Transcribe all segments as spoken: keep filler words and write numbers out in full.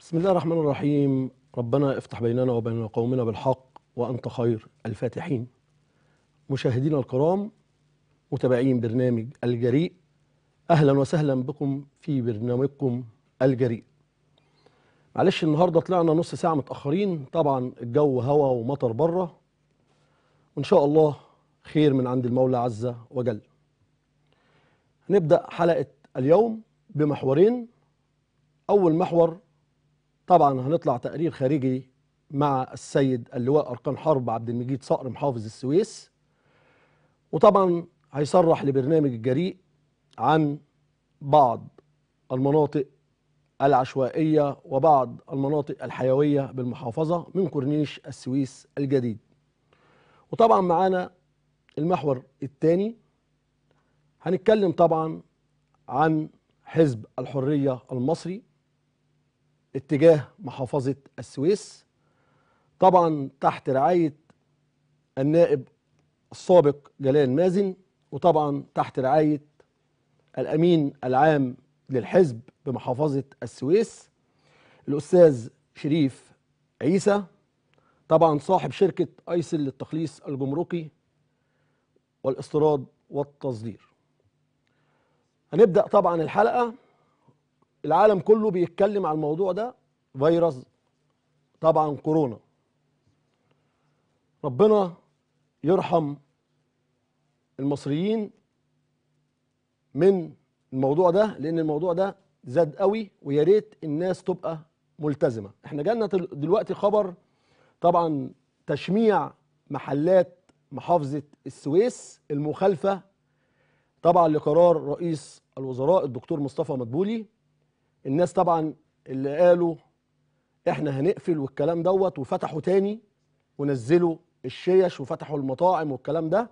بسم الله الرحمن الرحيم. ربنا افتح بيننا وبين قومنا بالحق وأنت خير الفاتحين. مشاهدينا الكرام، متابعين برنامج الجريء، أهلا وسهلا بكم في برنامجكم الجريء. معلش النهاردة طلعنا نص ساعة متأخرين، طبعا الجو هوا ومطر بره، وإن شاء الله خير من عند المولى عز وجل. هنبدأ حلقة اليوم بمحورين. أول محور طبعا هنطلع تقرير خارجي مع السيد اللواء أركان حرب عبد المجيد صقر محافظ السويس، وطبعا هيصرح لبرنامج الجريء عن بعض المناطق العشوائية وبعض المناطق الحيوية بالمحافظة من كورنيش السويس الجديد. وطبعا معانا المحور الثاني هنتكلم طبعا عن حزب الحرية المصري اتجاه محافظة السويس، طبعا تحت رعاية النائب السابق جلال مازن، وطبعا تحت رعاية الأمين العام للحزب بمحافظة السويس الأستاذ شريف عيسى، طبعا صاحب شركة أيسل للتخليص الجمركي والاستيراد والتصدير. هنبدأ طبعا الحلقة، العالم كله بيتكلم عن الموضوع ده، فيروس طبعا كورونا. ربنا يرحم المصريين من الموضوع ده، لان الموضوع ده زاد قوي، ويا ريت الناس تبقى ملتزمه. احنا جالنا دلوقتي خبر طبعا تشميع محلات محافظه السويس المخالفه طبعا لقرار رئيس الوزراء الدكتور مصطفى مدبولي. الناس طبعا اللي قالوا احنا هنقفل والكلام دوت وفتحوا تاني ونزلوا الشيش وفتحوا المطاعم والكلام ده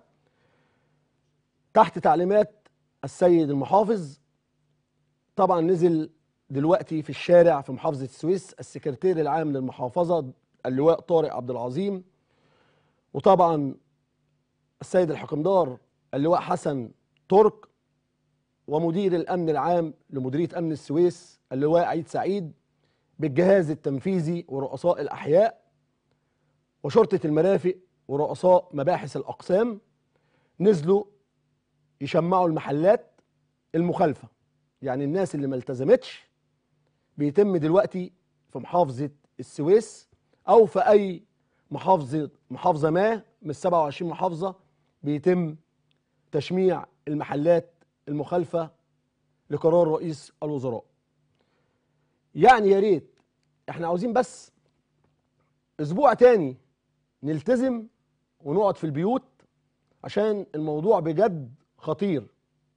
تحت تعليمات السيد المحافظ. طبعا نزل دلوقتي في الشارع في محافظة السويس السكرتير العام للمحافظة اللواء طارق عبد العظيم، وطبعا السيد الحكمدار اللواء حسن ترك، ومدير الأمن العام لمديرية أمن السويس اللواء عيد سعيد، بالجهاز التنفيذي ورؤساء الأحياء وشرطة المرافق ورؤساء مباحث الأقسام، نزلوا يشمعوا المحلات المخالفة. يعني الناس اللي ما التزمتش بيتم دلوقتي في محافظة السويس أو في أي محافظة محافظة ما من سبعة وعشرين محافظة بيتم تشميع المحلات المخالفة لقرار رئيس الوزراء. يعني يا ريت احنا عاوزين بس اسبوع تاني نلتزم ونقعد في البيوت، عشان الموضوع بجد خطير.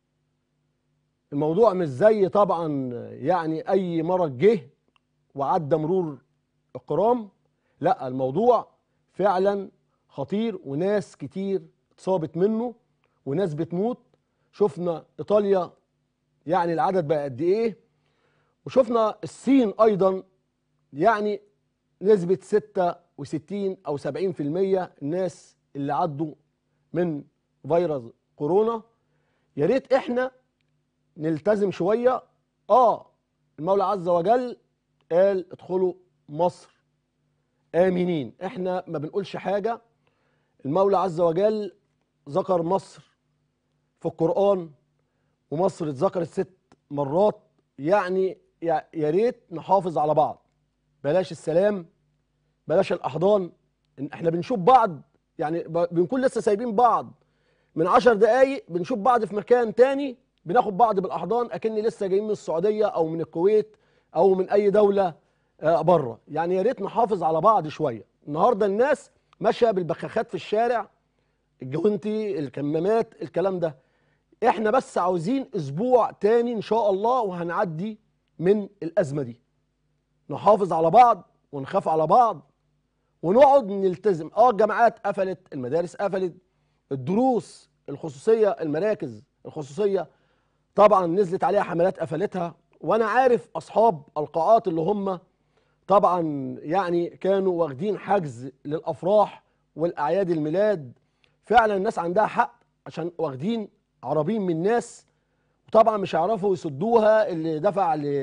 الموضوع مش زي طبعا يعني اي مرض جه وعدى مرور الكرام، لا الموضوع فعلا خطير، وناس كتير اتصابت منه وناس بتموت. شفنا ايطاليا يعني العدد بقى قد ايه، وشفنا الصين ايضا يعني نسبة ستة وستين او سبعين في المية الناس اللي عدوا من فيروس كورونا. يا ريت احنا نلتزم شوية. اه المولى عز وجل قال ادخلوا مصر آمنين، احنا ما بنقولش حاجة. المولى عز وجل ذكر مصر في القرآن، ومصر اتذكرت ست مرات. يعني يا ريت نحافظ على بعض، بلاش السلام، بلاش الأحضان. احنا بنشوف بعض يعني بنكون لسه سايبين بعض من عشر دقايق، بنشوف بعض في مكان تاني بناخد بعض بالأحضان أكني لسه جايين من السعودية أو من الكويت أو من أي دولة بره. يعني يا ريت نحافظ على بعض شوية. النهاردة الناس ماشية بالبخاخات في الشارع، الجوانتي، الكمامات، الكلام ده. احنا بس عاوزين أسبوع تاني إن شاء الله وهنعدي من الأزمة دي. نحافظ على بعض ونخاف على بعض ونقعد نلتزم. اه الجامعات قفلت، المدارس قفلت، الدروس الخصوصية المراكز الخصوصية طبعا نزلت عليها حملات قفلتها. وانا عارف اصحاب القاعات اللي هم طبعا يعني كانوا واخدين حجز للافراح والاعياد الميلاد، فعلا الناس عندها حق عشان واخدين عربين من الناس، وطبعا مش هيعرفوا يسدوها. اللي دفع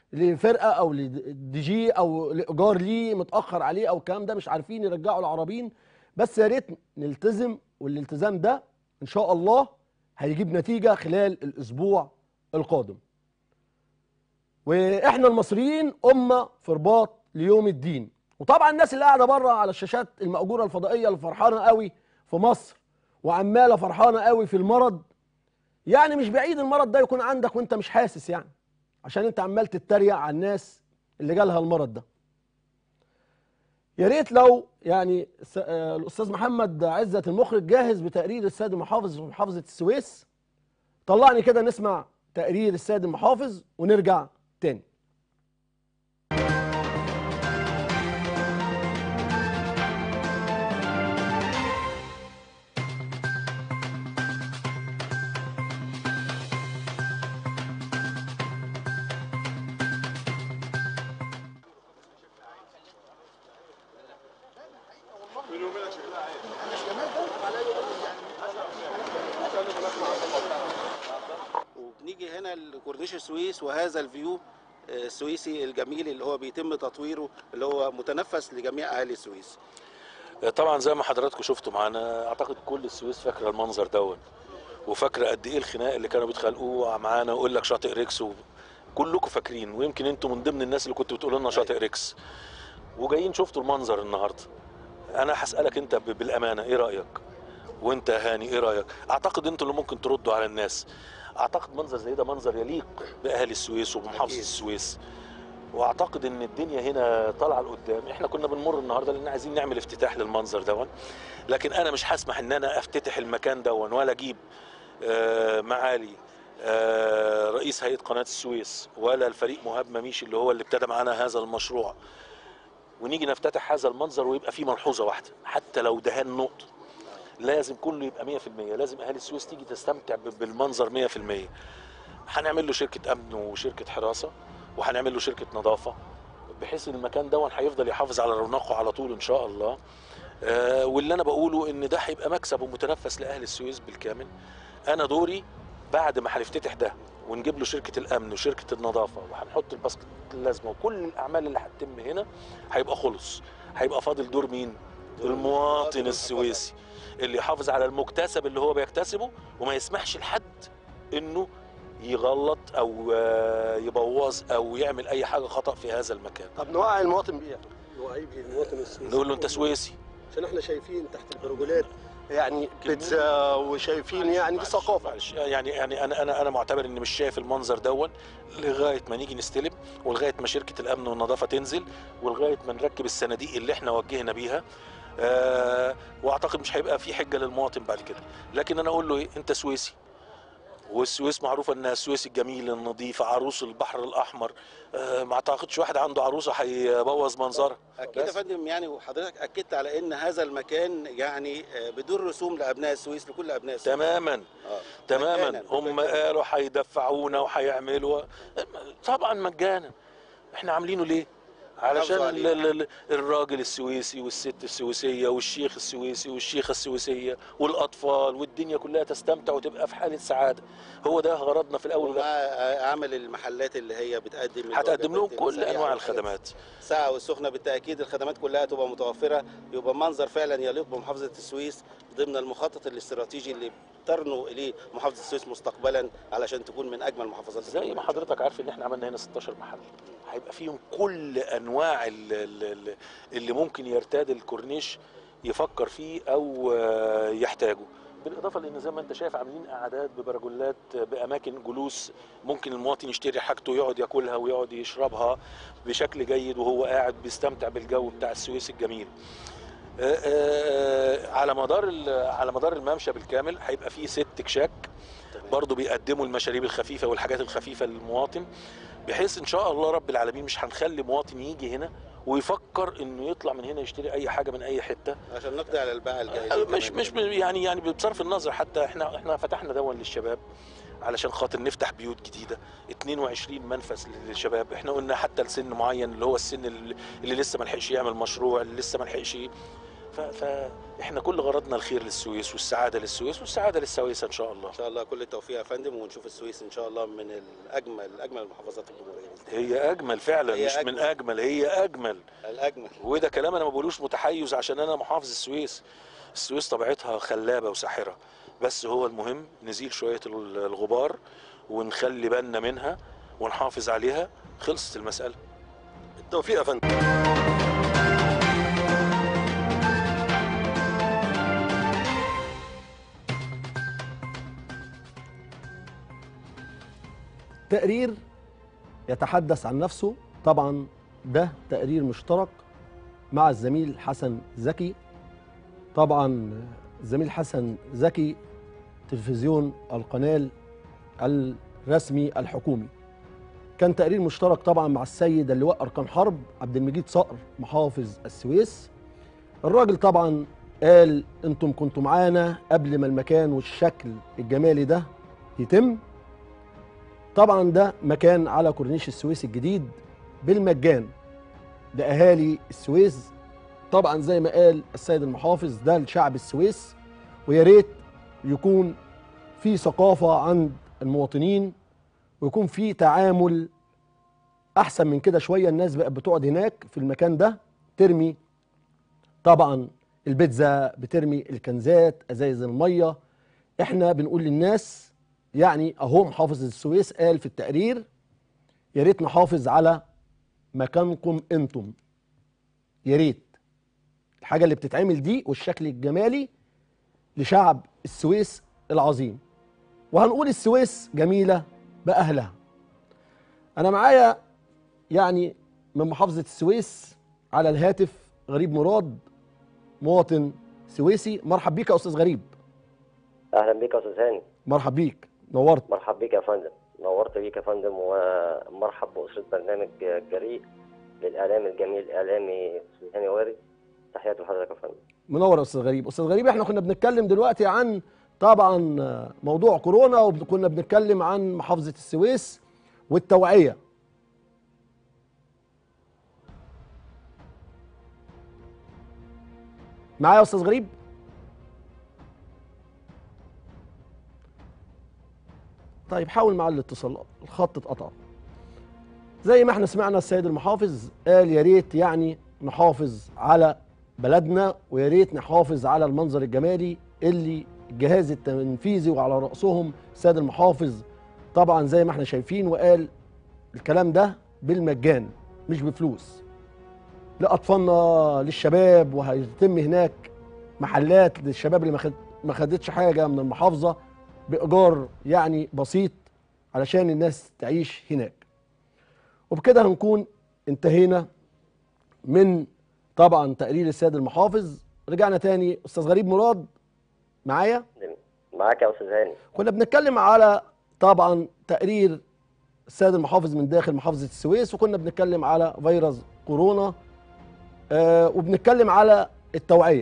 لفرقه او لدي جي او لايجار ليه متاخر عليه او الكلام ده، مش عارفين يرجعوا العرابين. بس يا ريت نلتزم، والالتزام ده ان شاء الله هيجيب نتيجه خلال الاسبوع القادم. واحنا المصريين امه في رباط ليوم الدين. وطبعا الناس اللي قاعده بره على الشاشات المأجوره الفضائيه اللي فرحانه قوي في مصر وعماله فرحانه قوي في المرض، يعني مش بعيد المرض ده يكون عندك وانت مش حاسس، يعني عشان انت عمال تتريق على الناس اللي جالها المرض ده. يا ريت لو يعني الاستاذ محمد عزت المخرج جاهز بتقرير السيد المحافظ في محافظه السويس، طلعني كده نسمع تقرير السيد المحافظ ونرجع تاني. وبنيجي هنا لكورنيش السويس، وهذا الفيو السويسي الجميل اللي هو بيتم تطويره، اللي هو متنفس لجميع اهالي السويس. طبعا زي ما حضراتكم شفتوا معانا، اعتقد كل السويس فاكره المنظر دون، وفاكره قد ايه الخناق اللي كانوا بيتخانقوه معانا ويقول لك شاطئ ريكس، كلكم فاكرين، ويمكن انتم من ضمن الناس اللي كنتوا بتقولوا لنا شاطئ ريكس وجايين شفتوا المنظر النهارده. انا هسالك انت بالامانه ايه رايك؟ وانت هاني ايه رايك؟ اعتقد انتوا اللي ممكن تردوا على الناس. اعتقد منظر زي ده منظر يليق باهالي السويس وبمحافظه السويس، واعتقد ان الدنيا هنا طالعه لقدام. احنا كنا بنمر النهارده لان عايزين نعمل افتتاح للمنظر دون، لكن انا مش هسمح ان انا افتتح المكان دون ولا اجيب آه معالي آه رئيس هيئه قناه السويس ولا الفريق مهاب مميش اللي هو اللي ابتدى معانا هذا المشروع، ونيجي نفتتح هذا المنظر ويبقى فيه ملحوظه واحده حتى لو دهان نقطه. لازم كله يبقى مية في المية، لازم اهالي السويس تيجي تستمتع بالمنظر مية في المية. هنعمل له شركه امن وشركه حراسه، وهنعمل له شركه نظافه، بحيث ان المكان ده هيفضل يحافظ على رونقه على طول ان شاء الله. آه واللي انا بقوله ان ده هيبقى مكسب ومتنفس لاهل السويس بالكامل. انا دوري بعد ما هنفتتح ده ونجيب له شركه الامن وشركه النظافه وهنحط الباسكت اللازمه وكل الاعمال اللي هتتم هنا، هيبقى خلص. هيبقى فاضل دور مين؟ المواطن السويسي اللي يحافظ على المكتسب اللي هو بيكتسبه، وما يسمحش لحد انه يغلط او يبوظ او يعمل اي حاجه خطا في هذا المكان. طب نوعي المواطن بيه، نوعي بيه المواطن السويسي، نقول له انت سويسي، عشان احنا شايفين تحت البرجولات يعني بيتزا وشايفين يعني دي ثقافه. يعني يعني انا انا انا معتبر اني مش شايف المنظر دون لغايه ما نيجي نستلم، ولغايه ما شركه الامن والنظافه تنزل، ولغايه ما نركب الصناديق اللي احنا وجهنا بيها. آه واعتقد مش هيبقى في حجه للمواطن بعد كده. لكن انا اقول له ايه؟ انت سويسي، والسويس معروفه انها السويس الجميل النظيف، عروس البحر الاحمر. أه ما اعتقدش واحد عنده عروسه هيبوظ منظرها. اكيد يا فندم، يعني وحضرتك اكدت على ان هذا المكان يعني بدون رسوم لابناء السويس، لكل ابناء السويس. تماما آه. تماما. هم قالوا هيدفعونا وهيعملوا، طبعا مجانا. احنا عاملينه ليه؟ علشان الراجل السويسي والست السويسيه والشيخ السويسي والشيخه السويسيه والاطفال والدنيا كلها تستمتع وتبقى في حاله سعاده. هو ده غرضنا في الاول. مع عمل المحلات اللي هي بتقدم هتقدم لهم كل انواع الخدمات. ساعه والسخنه بالتاكيد الخدمات كلها تبقى متوفره، يبقى منظر فعلا يليق بمحافظه السويس ضمن المخطط الاستراتيجي اللي ترنو اليه محافظه السويس مستقبلا علشان تكون من اجمل محافظات. زي ما حضرتك عارف ان احنا عملنا هنا ستاشر محل، هيبقى فيهم كل انواع اللي, اللي ممكن يرتاد الكورنيش يفكر فيه او يحتاجه. بالاضافه لان زي ما انت شايف عاملين قعدات ببرجولات باماكن جلوس، ممكن المواطن يشتري حاجته يقعد ياكلها ويقعد يشربها بشكل جيد وهو قاعد بيستمتع بالجو بتاع السويس الجميل. على مدار على مدار الممشى بالكامل هيبقى فيه ست كشاك برضه بيقدموا المشاريب الخفيفه والحاجات الخفيفه للمواطن، بحيث ان شاء الله رب العالمين مش هنخلي مواطن يجي هنا ويفكر انه يطلع من هنا يشتري اي حاجه من اي حته عشان نقضي على الباعة الجاهزه. مش مش يعني يعني بصرف النظر، حتى احنا احنا فتحنا دون للشباب علشان خاطر نفتح بيوت جديده، اتنين وعشرين منفذ للشباب. احنا قلنا حتى لسن معين اللي هو السن اللي, اللي لسه ما لحقش يعمل مشروع، اللي لسه ما لحقش، فاحنا كل غرضنا الخير للسويس والسعاده للسويس والسعاده للسويسه ان شاء الله. ان شاء الله كل التوفيق يا فندم، ونشوف السويس ان شاء الله من الاجمل اجمل المحافظات الجمهوريه. هي اجمل فعلا، هي مش أجمل. من اجمل، هي اجمل الاجمل. وده كلام انا ما بقولوش متحيز عشان انا محافظ السويس. السويس طبيعتها خلابه وساحره، بس هو المهم نزيل شويه الغبار ونخلي بالنا منها ونحافظ عليها، خلصت المساله. التوفيق يا فندم. تقرير يتحدث عن نفسه، طبعا ده تقرير مشترك مع الزميل حسن زكي. طبعا الزميل حسن زكي تلفزيون القناة الرسمي الحكومي. كان تقرير مشترك طبعا مع السيد اللواء أركان حرب عبد المجيد صقر محافظ السويس. الراجل طبعا قال انتم كنتوا معانا قبل ما المكان والشكل الجمالي ده يتم. طبعا ده مكان على كورنيش السويس الجديد بالمجان لأهالي السويس. طبعا زي ما قال السيد المحافظ ده لشعب السويس، ويا ريت يكون في ثقافة عند المواطنين ويكون في تعامل أحسن من كده شوية. الناس بقت بتقعد هناك في المكان ده ترمي طبعا البيتزا، بترمي الكنزات، أزايز المية. احنا بنقول للناس يعني اهو محافظ السويس قال في التقرير يا ريت نحافظ على مكانكم انتم، يا ريت الحاجه اللي بتتعمل دي والشكل الجمالي لشعب السويس العظيم. وهنقول السويس جميله باهلها. انا معايا يعني من محافظه السويس على الهاتف غريب مراد، مواطن سويسي. مرحب بيك يا استاذ غريب. اهلا بيك يا استاذ هاني. مرحب بيك، نورت. مرحب بيك يا فندم. نورت بيك يا فندم، ومرحب بأسرة برنامج جريء للإعلام الجميل الإعلامي أستاذ هاني وارد. تحياتي لحضرتك يا فندم. منور يا استاذ غريب. استاذ غريب احنا كنا بنتكلم دلوقتي عن طبعا موضوع كورونا، وكنا بنتكلم عن محافظة السويس والتوعية. معايا يا استاذ غريب؟ طيب حاول مع الاتصال، الخط اتقطع. زي ما احنا سمعنا السيد المحافظ قال يا ريت يعني نحافظ على بلدنا، ويا ريت نحافظ على المنظر الجمالي اللي الجهاز التنفيذي وعلى رأسهم السيد المحافظ طبعا زي ما احنا شايفين، وقال الكلام ده بالمجان مش بفلوس لأطفالنا للشباب. وهيتم هناك محلات للشباب اللي ما خدتش حاجة من المحافظة بإيجار يعني بسيط علشان الناس تعيش هناك. وبكده هنكون انتهينا من طبعا تقرير السيد المحافظ. رجعنا تاني استاذ غريب مراد معايا؟ معاك يا استاذ هاني. كنا بنتكلم على طبعا تقرير السيد المحافظ من داخل محافظة السويس، وكنا بنتكلم على فيروس كورونا آه وبنتكلم على التوعية.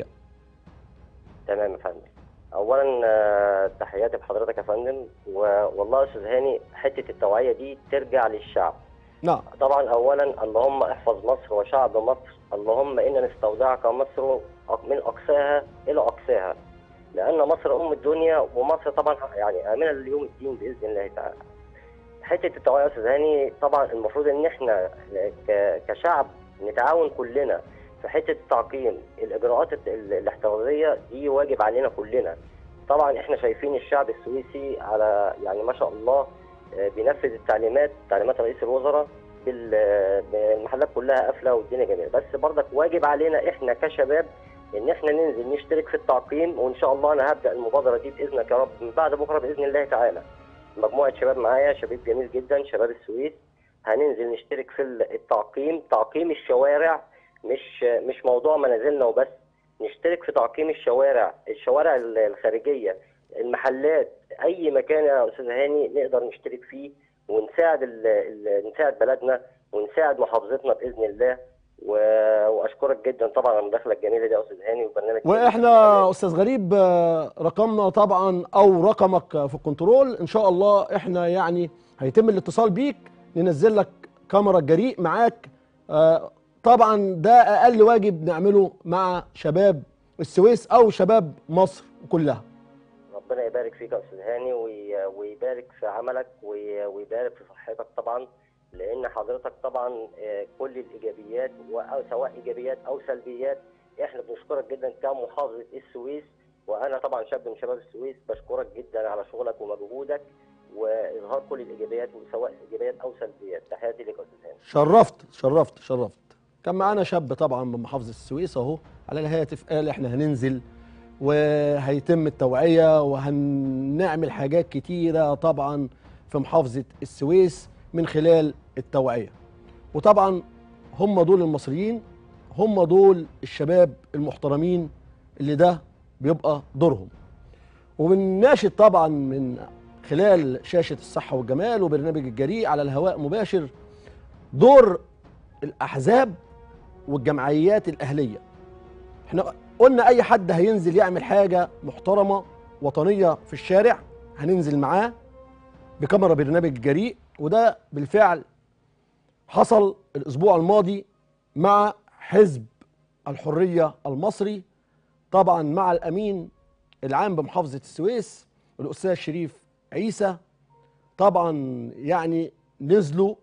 تمام يا فندم. اولا تحياتي بحضرتك يا فندم. والله يا استاذ هاني حته التوعيه دي ترجع للشعب. نعم. طبعا اولا اللهم احفظ مصر وشعب مصر، اللهم انا نستودعك مصر من اقصاها الى اقصاها، لان مصر ام الدنيا، ومصر طبعا يعني امنه ليوم الدين باذن الله تعالى. حته التوعيه يا استاذ هاني طبعا المفروض ان احنا كشعب نتعاون كلنا في حته التعقيم. الاجراءات الاحترازيه دي واجب علينا كلنا. طبعا احنا شايفين الشعب السويسي على يعني ما شاء الله بينفذ التعليمات تعليمات رئيس الوزراء، بالمحلات كلها قافله والدنيا جميله، بس برضك واجب علينا احنا كشباب ان احنا ننزل نشترك في التعقيم. وان شاء الله انا هبدا المبادره دي باذنك يا رب من بعد بكره باذن الله تعالى. مجموعه شباب معايا، شباب جميل جدا، شباب السويس، هننزل نشترك في التعقيم، تعقيم الشوارع، مش مش موضوع منازلنا وبس، نشترك في تعقيم الشوارع، الشوارع الخارجيه، المحلات، اي مكان يا استاذ هاني نقدر نشترك فيه ونساعد ال ال نساعد بلدنا ونساعد محافظتنا باذن الله. واشكرك جدا طبعا على المداخله الجميله دي يا استاذ هاني وبرنامج. واحنا استاذ غريب رقمنا طبعا او رقمك في الكنترول ان شاء الله، احنا يعني هيتم الاتصال بيك ننزل لك كاميرا جريء معاك. طبعا ده اقل واجب نعمله مع شباب السويس او شباب مصر كلها. ربنا يبارك فيك يا استاذ هاني ويبارك في عملك ويبارك في صحتك طبعا، لان حضرتك طبعا كل الايجابيات سواء ايجابيات او سلبيات احنا بنشكرك جدا كمحافظه السويس، وانا طبعا شاب من شباب السويس بشكرك جدا على شغلك ومجهودك واظهار كل الايجابيات سواء ايجابيات او سلبيات. تحياتي لك يا استاذ هاني. شرفت شرفت شرفت. كان معانا شاب طبعا من محافظه السويس اهو على الهاتف، قال احنا هننزل وهيتم التوعيه وهنعمل حاجات كتيره طبعا في محافظه السويس من خلال التوعيه. وطبعا هم دول المصريين، هم دول الشباب المحترمين اللي ده بيبقى دورهم. وبنناشد طبعا من خلال شاشه الصحه والجمال وبرنامج الجريء على الهواء مباشر دور الاحزاب والجمعيات الاهليه. احنا قلنا اي حد هينزل يعمل حاجه محترمه وطنيه في الشارع هننزل معاه بكاميرا برنامج الجريء، وده بالفعل حصل الاسبوع الماضي مع حزب الحريه المصري، طبعا مع الامين العام بمحافظه السويس الاستاذ شريف عيسى. طبعا يعني نزلوا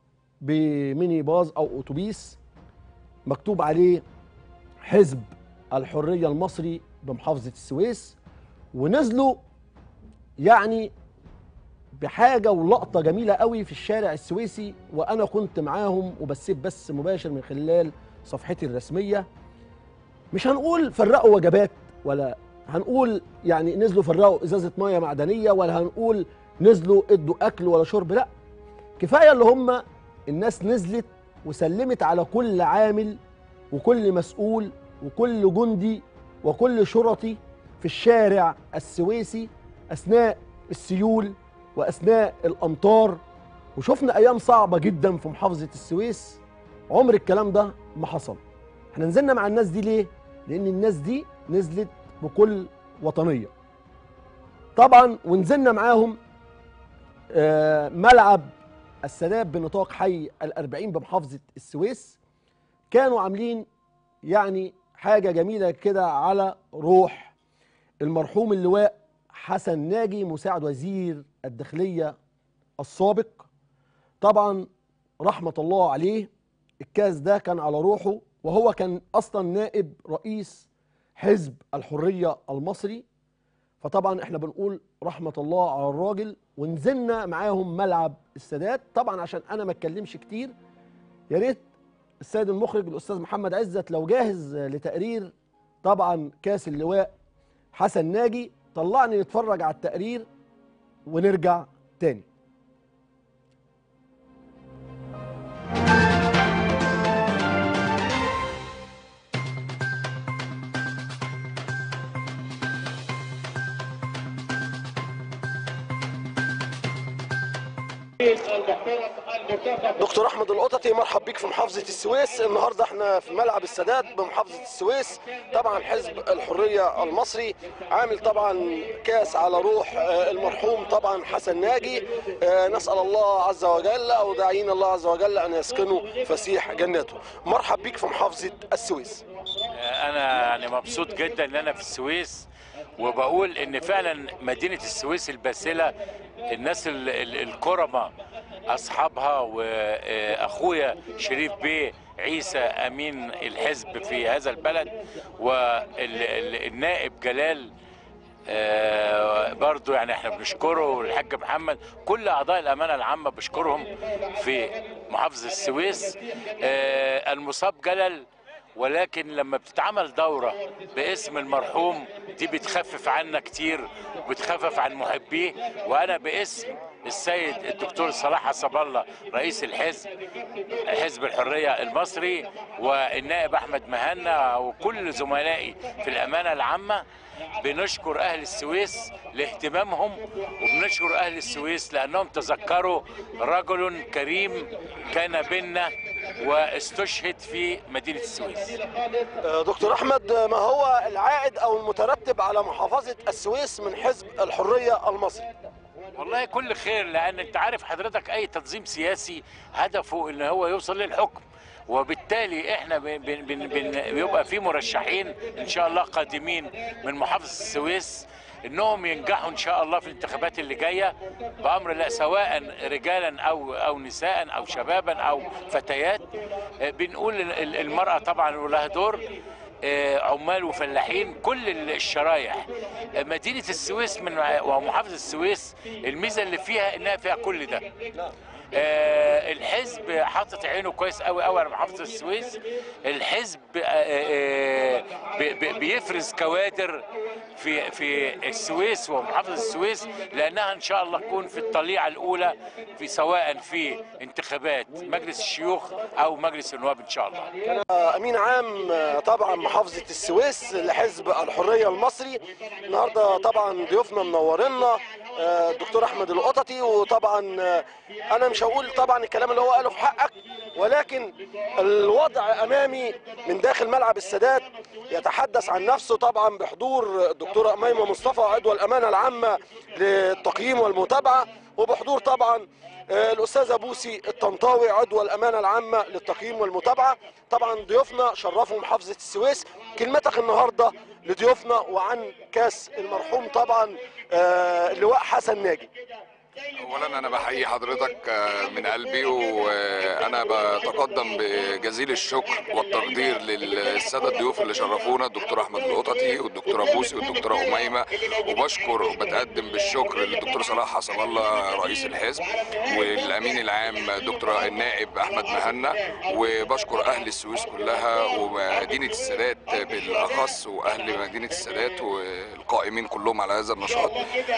بميني باص او اتوبيس مكتوب عليه حزب الحريه المصري بمحافظه السويس، ونزلوا يعني بحاجه ولقطه جميله قوي في الشارع السويسي، وانا كنت معاهم وبث بث مباشر من خلال صفحتي الرسميه. مش هنقول فرقوا وجبات، ولا هنقول يعني نزلوا فرقوا ازازه ميه معدنيه، ولا هنقول نزلوا ادوا اكل ولا شرب، لا، كفايه اللي هم الناس نزلت وسلمت على كل عامل وكل مسؤول وكل جندي وكل شرطي في الشارع السويسي اثناء السيول واثناء الامطار. وشفنا ايام صعبه جدا في محافظه السويس، عمر الكلام ده ما حصل. احنا نزلنا مع الناس دي ليه؟ لان الناس دي نزلت بكل وطنيه طبعا. ونزلنا معاهم ملعب السادات بنطاق حي الأربعين بمحافظه السويس، كانوا عاملين يعني حاجه جميله كده على روح المرحوم اللواء حسن ناجي مساعد وزير الداخليه السابق، طبعا رحمه الله عليه. الكاس ده كان على روحه، وهو كان اصلا نائب رئيس حزب الحريه المصري، فطبعا احنا بنقول رحمه الله على الراجل. ونزلنا معاهم ملعب السادات طبعا. عشان انا ما اتكلمش كتير، يا ريت السيد المخرج الاستاذ محمد عزت لو جاهز لتقرير طبعا كاس اللواء حسن ناجي، طلعني نتفرج على التقرير ونرجع تاني. دكتور احمد القططي، مرحب بيك في محافظه السويس. النهارده احنا في ملعب السادات بمحافظه السويس، طبعا حزب الحريه المصري عامل طبعا كاس على روح المرحوم طبعا حسن ناجي. نسال الله عز وجل او داعين الله عز وجل ان يسكنوا فسيح جناته. مرحب بيك في محافظه السويس. انا يعني مبسوط جدا ان انا في السويس، وبقول ان فعلا مدينه السويس الباسله، الناس الكرمه اصحابها، واخويا شريف بيه عيسى امين الحزب في هذا البلد، والنائب جلال برضو يعني احنا بنشكره، والحاج محمد، كل اعضاء الامانه العامه بشكرهم في محافظه السويس. المصاب جلل، ولكن لما بتتعمل دورة باسم المرحوم دي بتخفف عنا كتير وبتخفف عن محبيه. وأنا باسم السيد الدكتور صلاح عصب الله رئيس الحزب حزب الحرية المصري والنائب أحمد مهنا وكل زملائي في الأمانة العامة بنشكر أهل السويس لاهتمامهم، وبنشكر أهل السويس لأنهم تذكروا رجل كريم كان بيننا واستشهد في مدينة السويس. دكتور أحمد، ما هو العائد أو المترتب على محافظة السويس من حزب الحرية المصري؟ والله كل خير، لأن أنت عارف حضرتك أي تنظيم سياسي هدفه إن هو يوصل للحكم، وبالتالي احنا بن بن بن بيبقى في مرشحين ان شاء الله قادمين من محافظه السويس انهم ينجحوا ان شاء الله في الانتخابات اللي جايه بامر الله، سواء رجالا او او نساء او شبابا او فتيات. بنقول المراه طبعا لها دور، عمال وفلاحين، كل الشرايح. مدينه السويس من ومحافظه السويس الميزه اللي فيها انها فيها كل ده. آه الحزب حاطط عينه كويس قوي قوي على محافظه السويس. الحزب آه آه بيفرز كوادر في في السويس ومحافظه السويس، لانها ان شاء الله تكون في الطليعه الاولى في سواء في انتخابات مجلس الشيوخ او مجلس النواب ان شاء الله. امين عام طبعا محافظه السويس لحزب الحريه المصري. النهارده طبعا ضيوفنا منورنا الدكتور احمد القططي، وطبعا انا مش هقول طبعا الكلام اللي هو قاله في حقك، ولكن الوضع امامي من داخل ملعب السادات يتحدث عن نفسه طبعا بحضور الدكتوره اميمه مصطفى عضو الامانه العامه للتقييم والمتابعه، وبحضور طبعا الاستاذه بوسي الطنطاوي عضو الامانه العامه للتقييم والمتابعه. طبعا ضيوفنا شرفوا محافظه السويس. كلمتك النهارده لضيوفنا وعن كاس المرحوم طبعا اللواء حسن ناجي. اولا انا بحيي حضرتك من قلبي، وانا بتقدم بجزيل الشكر والتقدير للساده الضيوف اللي شرفونا، الدكتور احمد القططي والدكتوره بوسي والدكتوره اميمه، وبشكر وبتقدم بالشكر للدكتور صلاح حسب الله رئيس الحزب، والامين العام دكتور النائب احمد مهنا، وبشكر اهل السويس كلها ومدينه السادات بالاخص واهل مدينه السادات والقائمين كلهم على هذا النشاط.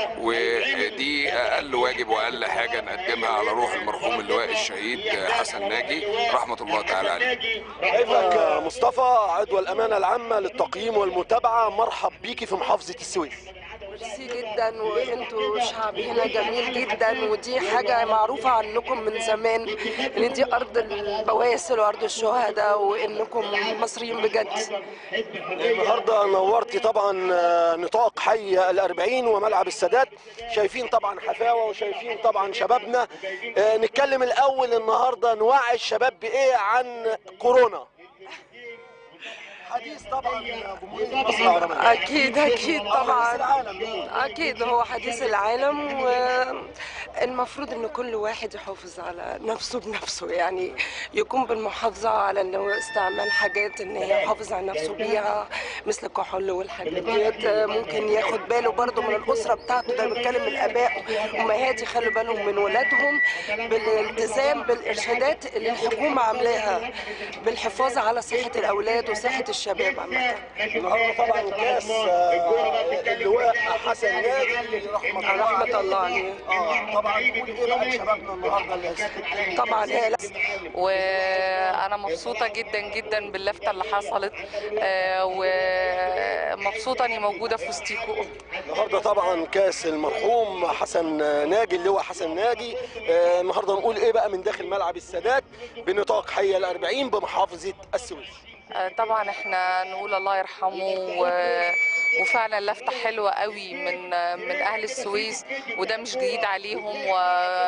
ودي اقل واجب واقل حاجه نقدمها على روح المرحوم اللواء الشهيد حسن ناجي رحمه الله تعالى عليه. كيفك مصطفى عضو الامانه العامه للتقييم والمتابعه؟ مرحب بيكي في محافظه السويس. ميرسي جدا، وانتوا شعب هنا جميل جدا، ودي حاجه معروفه عنكم من زمان ان دي ارض البواسل وارض الشهداء وانكم مصريين بجد. النهارده نورتي طبعا نطاق حي الأربعين وملعب السادات، شايفين طبعا حفاوه وشايفين طبعا شبابنا. نتكلم الاول النهارده نوعي الشباب بايه عن كورونا؟ حديث طبعا جمهورية مصر العربية. أكيد أكيد طبعا أكيد هو حديث العالم، والمفروض إن كل واحد يحافظ على نفسه بنفسه، يعني يكون بالمحافظة على إنه استعمال حاجات إن هي يحافظ على نفسه بيها مثل الكحول والحاجات ديت. ممكن ياخد باله برضه من الأسرة بتاعته، ده بيتكلم الآباء وأمهات يخلوا بالهم من ولادهم بالالتزام بالإرشادات اللي الحكومة عاملاها بالحفاظ على صحة الأولاد وصحة الشباب عامة. النهارده طبعا كاس اللواء حسن ناجي رحمه الله رحمة الله عليه. اه طبعا قول ايه بقى لشبابنا النهارده اللي طبعا هي وانا مبسوطه جدا جدا باللفته اللي حصلت، ومبسوطه اني موجوده في وسطيكم النهارده. طبعا كاس المرحوم حسن ناجي اللواء حسن ناجي، النهارده نقول ايه بقى من داخل ملعب السادات بنطاق حي الأربعين بمحافظه السويس؟ طبعا احنا نقول الله يرحمه، وفعلا لفتة حلوة قوي من من أهل السويس، وده مش جديد عليهم، و...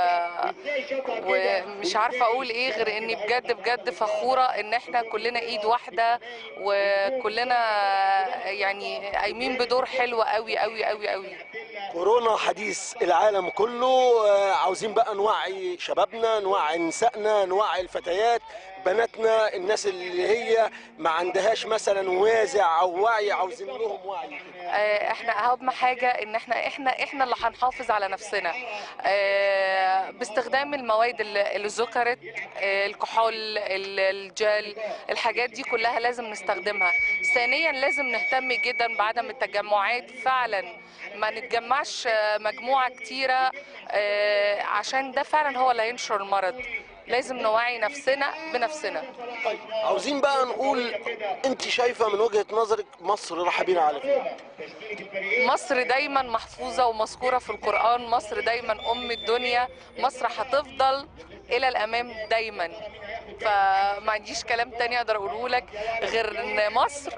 ومش عارفة أقول إيه غير إني بجد بجد فخورة إن إحنا كلنا إيد واحدة، وكلنا يعني قايمين بدور حلو قوي قوي قوي قوي. كورونا حديث العالم كله، عاوزين بقى نوعي شبابنا، نوعي نسائنا، نوعي الفتيات بناتنا، الناس اللي هي ما عندهاش مثلا وازع او وعي، عاوزين لهم وعي. احنا اهم حاجه ان احنا احنا احنا اللي هنحافظ على نفسنا باستخدام المواد اللي ذكرت، الكحول، الجل، الحاجات دي كلها لازم نستخدمها. ثانيا لازم نهتم جدا بعدم التجمعات، فعلا ما نتجمعش مجموعه كتيره عشان ده فعلا هو اللي هينشر المرض. لازم نوعي نفسنا بنفسنا. طيب عاوزين بقى نقول، انت شايفه من وجهه نظرك مصر رايحه بينا على فين؟ مصر دايما محفوظه ومذكوره في القرآن، مصر دايما ام الدنيا، مصر هتفضل الى الامام دايما، فما عنديش كلام تاني اقدر اقوله لك غير ان مصر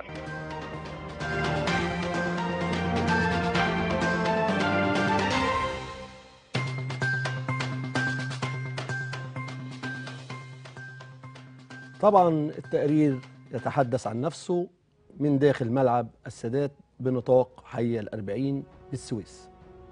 طبعا التقرير يتحدث عن نفسه من داخل ملعب السادات بنطاق حي الأربعين بالسويس.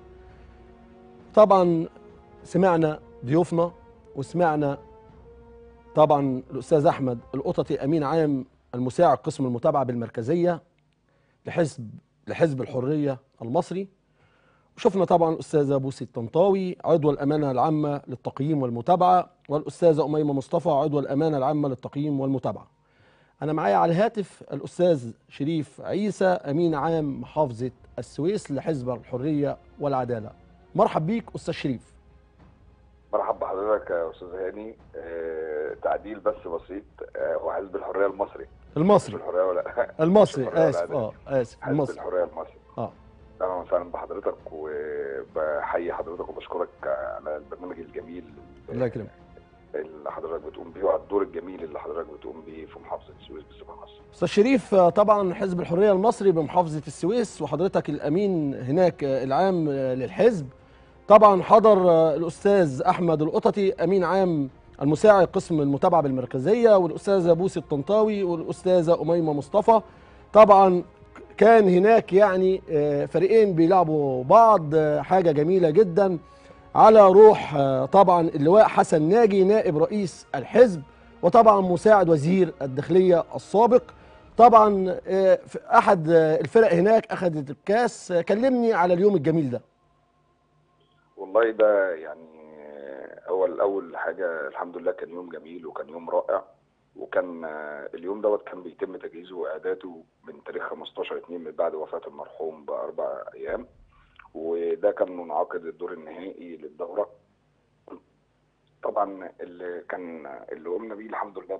طبعا سمعنا ضيوفنا وسمعنا طبعا الأستاذ أحمد القططي أمين عام المساعد قسم المتابعة بالمركزية لحزب لحزب الحرية المصري، وشفنا طبعا الأستاذة بوسي الطنطاوي عضو الأمانة العامة للتقييم والمتابعة، والأستاذة أميمة مصطفى عضو الأمانة العامة للتقييم والمتابعة. أنا معايا على الهاتف الأستاذ شريف عيسى أمين عام محافظة السويس لحزب الحرية والعدالة. مرحب بيك أستاذ شريف. مرحب بحضرتك يا استاذ هاني. آه، تعديل بس بسيط، آه، هو حزب الحريه المصري المصري حزب الحريه ولا المصري الحرية اسف اه اسف حزب المصري الحريه المصري. اه اهلا وسهلا بحضرتك، وبحيي حضرتك وبشكرك على البرنامج الجميل الله يكرمك اللي حضرتك بتقوم بيه، وعلى الدور الجميل اللي حضرتك بتقوم بيه في محافظه السويس بصفه خاصه. استاذ شريف، طبعا حزب الحريه المصري بمحافظه السويس وحضرتك الامين هناك العام للحزب، طبعا حضر الاستاذ احمد القططي امين عام المساعد قسم المتابعه بالمركزيه، والاستاذه بوسي الطنطاوي والاستاذه اميمه مصطفى. طبعا كان هناك يعني فريقين بيلعبوا بعض، حاجه جميله جدا على روح طبعا اللواء حسن ناجي نائب رئيس الحزب، وطبعا مساعد وزير الداخليه السابق. طبعا احد الفرق هناك اخذت الكاس. كلمني على اليوم الجميل ده. والله ده يعني اول اول حاجه الحمد لله كان يوم جميل وكان يوم رائع، وكان اليوم دوت كان بيتم تجهيزه واعداده من تاريخ خمستاشر اتنين من بعد وفاه المرحوم باربع ايام، وده كان منعقد الدور النهائي للدوره. طبعا اللي كان اللي قمنا بيه الحمد لله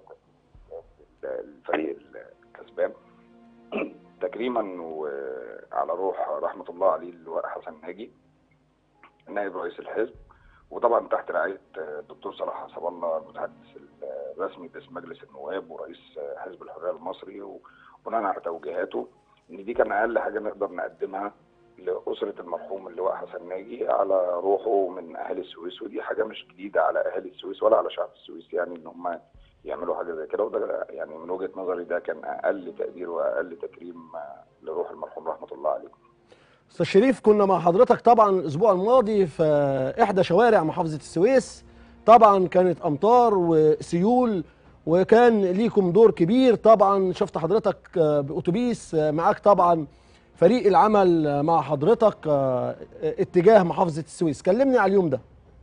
الفريق الكسبان تكريما وعلى روح رحمه الله عليه اللواء حسن ناجي نائب رئيس الحزب، وطبعا تحت رعايه الدكتور صلاح حسب الله المتحدث الرسمي باسم مجلس النواب ورئيس حزب الحريه المصري، وبناء على توجيهاته ان دي كان اقل حاجه نقدر نقدمها لاسره المرحوم اللواء حسن ناجي على روحه من اهالي السويس، ودي حاجه مش جديده على اهالي السويس ولا على شعب السويس يعني ان هم يعملوا حاجه زي كده، وده يعني من وجهه نظري ده كان اقل تقدير واقل تكريم لروح المرحوم رحمه الله عليه. استاذ شريف، كنا مع حضرتك طبعا الاسبوع الماضي في احدى شوارع محافظه السويس، طبعا كانت امطار وسيول وكان ليكم دور كبير. طبعا شفت حضرتك باتوبيس معاك طبعا فريق العمل مع حضرتك اتجاه محافظه السويس. كلمني على اليوم ده.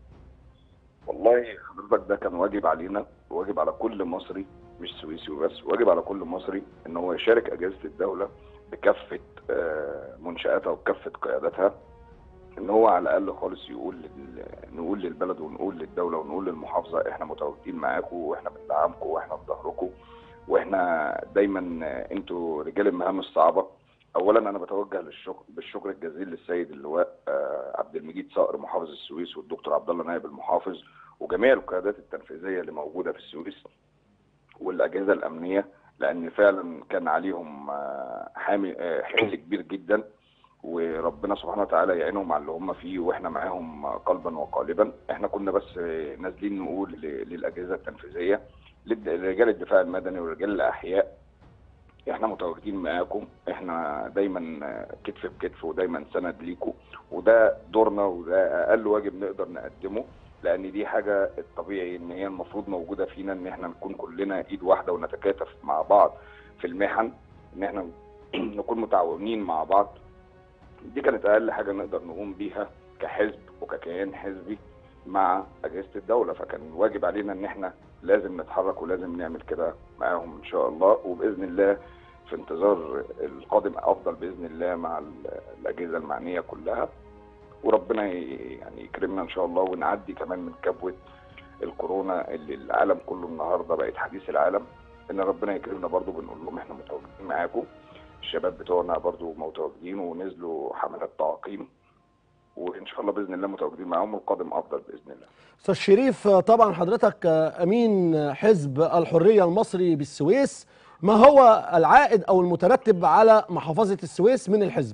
والله حضرتك ده كان واجب علينا، واجب على كل مصري مش سويسي وبس، واجب على كل مصري ان هو يشارك اجهزه الدوله بكافه منشآتها وبكافه قياداتها، ان هو على الاقل خالص يقول نقول للبلد ونقول للدوله ونقول للمحافظه احنا متواجدين معاكم واحنا بندعمكم واحنا في ظهركم، واحنا دايما انتوا رجال المهام الصعبه. اولا انا بتوجه للشكر بالشكر الجزيل للسيد اللواء عبد المجيد صقر محافظ السويس والدكتور عبد الله نائب المحافظ وجميع القيادات التنفيذيه اللي موجوده في السويس والاجهزه الامنيه، لان فعلا كان عليهم حامل حمل كبير جدا، وربنا سبحانه وتعالى يعينهم على اللي هم فيه واحنا معاهم قلبا وقالبا. احنا كنا بس نازلين نقول للاجهزه التنفيذيه لرجال الدفاع المدني ورجال الاحياء احنا متواجدين معاكم، احنا دايما كتف بكتف ودايما سند ليكم، وده دورنا وده اقل واجب نقدر نقدمه، لان دي حاجه الطبيعي ان هي المفروض موجوده فينا، ان احنا نكون كلنا ايد واحده ونتكاتف مع بعض في المحن، ان احنا نكون متعاونين مع بعض. دي كانت اقل حاجه نقدر نقوم بيها كحزب وككيان حزبي مع اجهزه الدوله، فكان واجب علينا ان احنا لازم نتحرك ولازم نعمل كده معاهم ان شاء الله، وباذن الله في انتظار القادم افضل باذن الله مع الاجهزه المعنيه كلها، وربنا يعني يكرمنا ان شاء الله ونعدي كمان من كبوه الكورونا اللي العالم كله النهارده بقت حديث العالم، ان ربنا يكرمنا برضو. بنقول لهم احنا متواجدين معاكم، الشباب بتوعنا برضو متواجدين ونزلوا حملات تعقيم، وان شاء الله باذن الله متواجدين معاهم والقادم افضل باذن الله. استاذ شريف، طبعا حضرتك امين حزب الحريه المصري بالسويس، ما هو العائد او المترتب على محافظه السويس من الحزب؟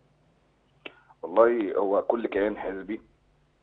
والله هو كل كيان حزبي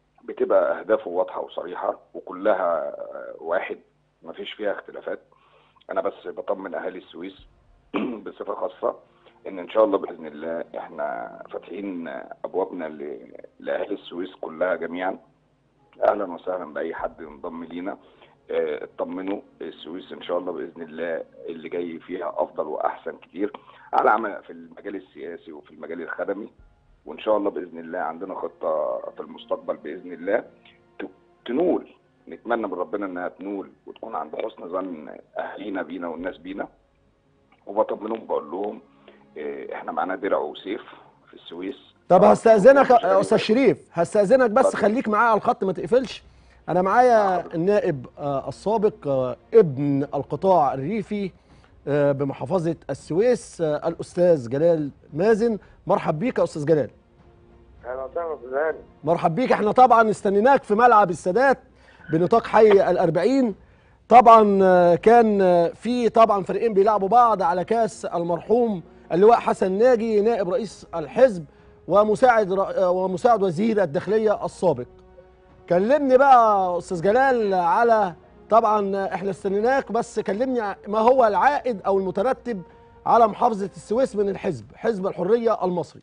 بتبقى اهدافه واضحه وصريحه وكلها واحد ما فيش فيها اختلافات. انا بس بطمن اهالي السويس بصفه خاصه ان ان شاء الله باذن الله احنا فاتحين ابوابنا ل- لاهالي السويس كلها جميعا. اهلا وسهلا باي حد ينضم لينا. آه، اطمنوا، السويس ان شاء الله باذن الله اللي جاي فيها افضل واحسن كتير على عمل في المجال السياسي وفي المجال الخدمي، وان شاء الله باذن الله عندنا خطه في المستقبل باذن الله ت- تنول، نتمنى من ربنا انها تنول وتكون عند حسن ظن اهالينا بينا والناس بينا. وبطمنهم بقول لهم آه، احنا معانا درع وسيف في السويس. طب آه، هستأذنك مش يا استاذ هيبقى- شريف، هستأذنك بس اتفضل. خليك معايا على الخط ما تقفلش. انا معايا النائب آه، السابق آه، ابن القطاع الريفي آه، بمحافظة السويس آه، الاستاذ جلال مازن. مرحب بيك يا استاذ جلال. اهلا وسهلا بالله. مرحب بيك. احنا طبعا استنيناك في ملعب السادات بنطاق حي الأربعين. طبعا آه، كان آه، في طبعا فريقين بيلعبوا بعض على كاس المرحوم اللواء حسن ناجي نائب رئيس الحزب ومساعد ر- آه، ومساعد وزير الداخلية السابق. كلمني بقى استاذ جلال على طبعا آه، احنا استنيناك، بس كلمني ما هو العائد او المترتب على محافظة السويس من الحزب، حزب الحرية المصري.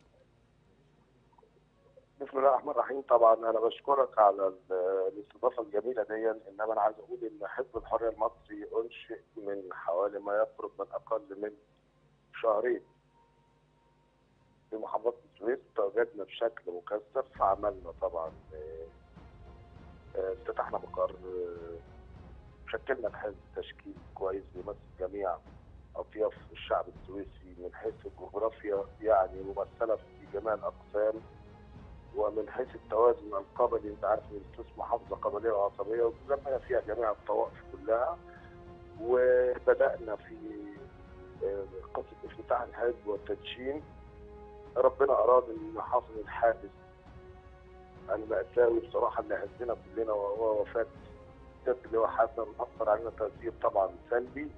بسم الله الرحمن الرحيم. طبعا انا بشكرك على ال- الاستضافه الجميله دي، انما انا عايز اقول ان حزب الحريه المصري انشئ من حوالي ما يقرب من اقل من شهرين في محافظه السويس. تواجدنا بشكل مكثف، عملنا طبعا آه، آه، افتتحنا مقر، آه، شكلنا الحزب تشكيل كويس بيمثل جميع اطياف الشعب السويسي من حيث الجغرافيا، يعني ممثله في جميع الاقسام، ومن حيث التوازن القبلي. انت عارف ان السويس محافظه قبليه وعصبيه وجمعنا فيها جميع الطوائف كلها. وبدانا في آه، قصه افتتاح الحزب والتدشين. ربنا اراد ان حصل الحادث المأساوي بصراحه اللي هزنا كلنا، وهو وفاه السيد اللواء حسن، اثر علينا تاثير طبعا سلبي،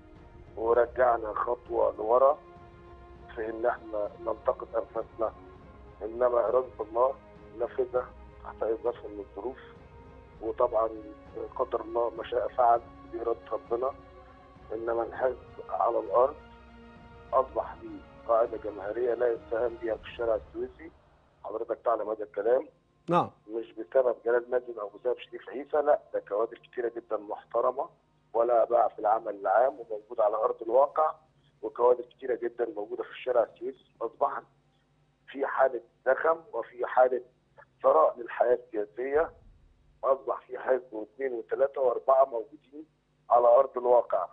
ورجعنا خطوه لورا في ان احنا نلتقط انفاسنا. انما اراده الله نفذها تحت اي ظرف من الظروف، وطبعا قدر الله ما شاء فعل باراده ربنا. انما الحزب على الارض اصبح لي قاعده جماهيريه لا يستهان بها في الشارع السويسي. حضرتك تعلم هذا الكلام. نعم. مش بسبب جلال مازن او بسبب شريف عيسى، لا، ده كوادر كتيره جدا محترمه ولا باع في العمل العام وموجوده على ارض الواقع، وكوادر كتيره جدا موجوده في الشارع السويسي. اصبحت في حاله زخم وفي حاله ثراء للحياه السياسيه. اصبح في حزب واثنين وثلاثه واربعه موجودين على ارض الواقع.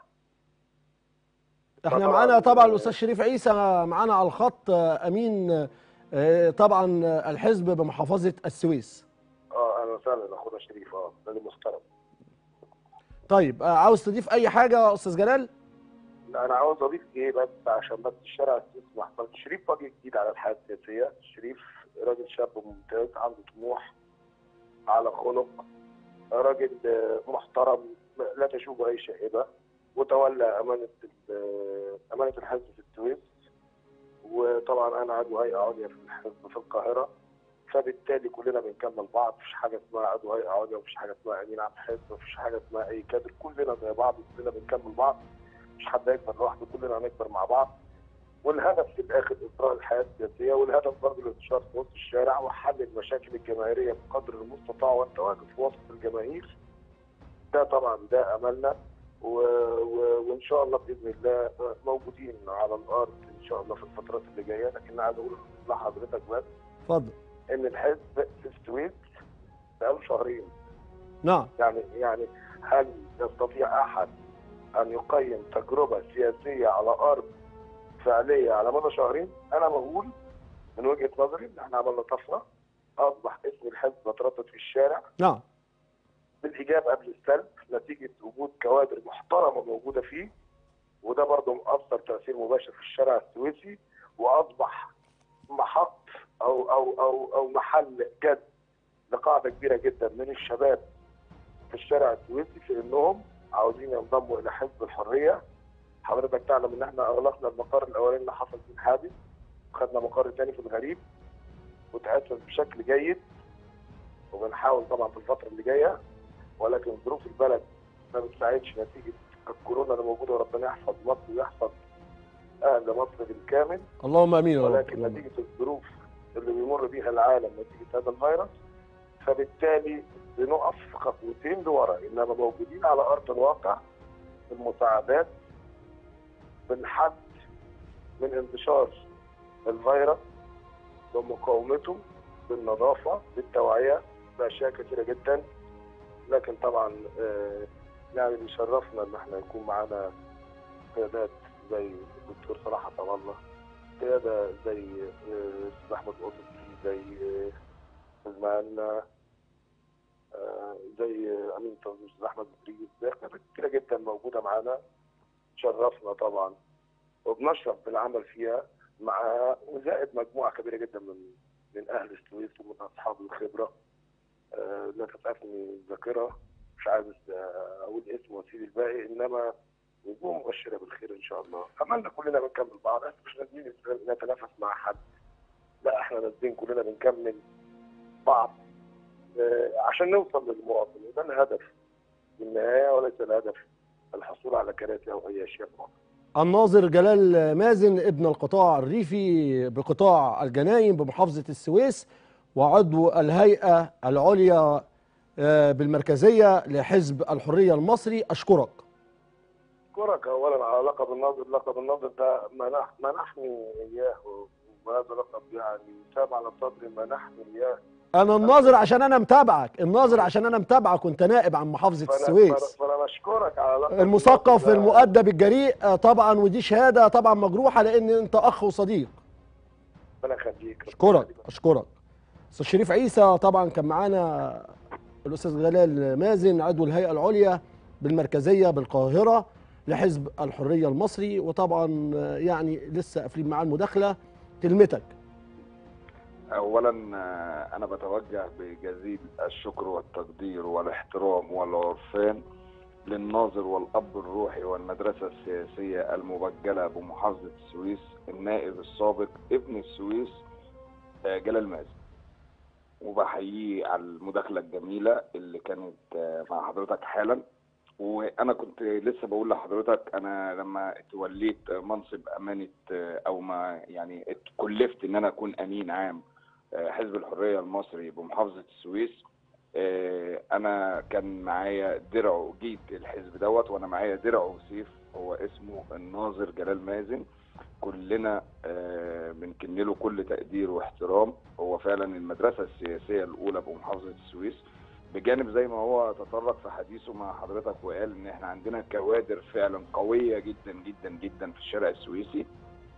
احنا فطبعاً معانا طبعا الاستاذ شريف عيسى معانا على الخط، آه، امين آه، طبعا آه، الحزب بمحافظه السويس. اه اهلا وسهلا اخونا شريف. اه ده محترم. طيب آه، عاوز تضيف اي حاجه يا استاذ جلال؟ لا، انا عاوز اضيف ايه بس عشان بس الشارع السويسي ما يحصلش. شريف وجه جديد على الحياه السياسيه. شريف راجل شاب ممتاز، عنده طموح، على خلق، راجل آه، محترم لا تشوبه اي شائبه، وتولى امانه ال- امانه الحزب في السويس. وطبعا انا عضو هيئه عليا في الحزب في القاهره، فبالتالي كلنا بنكمل بعض. مفيش حاجه اسمها عضو هيئه عليا، مفيش حاجه اسمها امين عام حزب، مفيش حاجه اسمها اي كادر. كلنا زي بعض، كلنا بنكمل بعض، مش حد يكبر لوحده، كلنا هنكبر مع بعض. والهدف في الاخر اصلاح الحياه السياسيه، والهدف برضه الانتشار في وسط الشارع وحل المشاكل الجماهيريه بقدر المستطاع والتواجد في وسط الجماهير. ده طبعا ده املنا، و... و... وان شاء الله باذن الله موجودين على الارض ان شاء الله في الفترات اللي جايه. لكن عايز اقول لحضرتك بس اتفضل. ان الحزب في السويس بقاله شهرين. نعم. يعني يعني هل يستطيع احد ان يقيم تجربه سياسيه على ارض فعليه على مدى شهرين؟ انا بقول من وجهه نظري ان احنا عملنا طفره، اصبح اسم الحزب متردد في الشارع. نعم. بالايجاب قبل السلب نتيجه وجود كوادر محترمه موجوده فيه، وده برضه مؤثر تاثير مباشر في الشارع السويسي، واصبح محط او او او او محل جد لقاعده كبيره جدا من الشباب في الشارع السويسي في انهم عاوزين ينضموا الى حزب الحريه. حضرتك تعلم ان احنا اغلقنا المقر الاولاني اللي حصل فيه الحادث، وخدنا مقر ثاني في الغريب وتاسس بشكل جيد، وبنحاول طبعا في الفتره اللي جايه، ولكن ظروف البلد ما بتساعدش نتيجه الكورونا اللي موجوده، وربنا يحفظ مصر ويحفظ اهل مصر بالكامل. اللهم امين يا رب. ولكن نتيجه الظروف اللي بيمر بيها العالم نتيجه هذا الفيروس، فبالتالي بنقف خطوتين لورا، انما موجودين على ارض الواقع المساعدات بالحد من انتشار الفيروس ومقاومته، بالنظافه، بالتوعيه، باشياء كثيره جدا. لكن طبعا آه يعني بيشرفنا ان احنا يكون معانا قيادات زي الدكتور صلاح عطا الله، قياده زي آه استاذ احمد قطبي، زي آه آه زي آه امين تنظيم استاذ احمد بدريس، زي قيادات كثيره جدا موجوده معانا. شرفنا طبعا وبنشرف بالعمل فيها معها، وزائد مجموعه كبيره جدا من من اهل السويس ومن اصحاب الخبره. آه لا تسعفني الذاكره، مش عايز اقول اسم واسيب الباقي، انما وجوه مبشره بالخير ان شاء الله. املنا كلنا بنكمل بعض، احنا مش نازلين نتنافس مع حد، لا احنا نازلين كلنا بنكمل بعض آه عشان نوصل للمواطن، وده الهدف في النهايه، وليس الهدف الحصول على كراسي او اي اشياء اخرى. الناظر جلال مازن ابن القطاع الريفي بقطاع الجناين بمحافظة السويس، وعضو الهيئة العليا بالمركزية لحزب الحرية المصري، أشكرك. أشكرك أولا على لقب الناظر. لقب الناظر ده منح منحني إياه، وهذا لقب يعني تابع على صدري، منحني إياه. أنا الناظر عشان أنا متابعك، الناظر عشان أنا متابعك وأنت نائب عن محافظة فأنا السويس. فأنا بشكرك على لقب المثقف المؤدب الجريء طبعا، ودي شهادة طبعا مجروحة لأن أنت أخ وصديق. ربنا يخليك. أشكرك أشكرك. أستاذ شريف عيسى طبعا كان معانا الأستاذ جلال مازن عضو الهيئة العليا بالمركزية بالقاهرة لحزب الحرية المصري، وطبعا يعني لسه قافلين معاه المداخلة. كلمتك. اولا انا بتوجه بجزيل الشكر والتقدير والاحترام والعرفان للناظر والاب الروحي والمدرسه السياسيه المبجله بمحافظه السويس، النائب السابق ابن السويس جلال مازن، وبحييه على المداخله الجميله اللي كانت مع حضرتك حالا. وانا كنت لسه بقول لحضرتك، انا لما اتوليت منصب امانه او ما يعني اتكلفت ان انا اكون امين عام حزب الحريه المصري بمحافظه السويس، انا كان معايا درع، جيت الحزب دوت وانا معايا درع وسيف هو اسمه الناظر جلال مازن. كلنا بنكن له كل تقدير واحترام. هو فعلا المدرسه السياسيه الاولى بمحافظه السويس، بجانب زي ما هو تطرق في حديثه مع حضرتك وقال ان احنا عندنا كوادر فعلا قويه جدا جدا جدا في الشارع السويسي.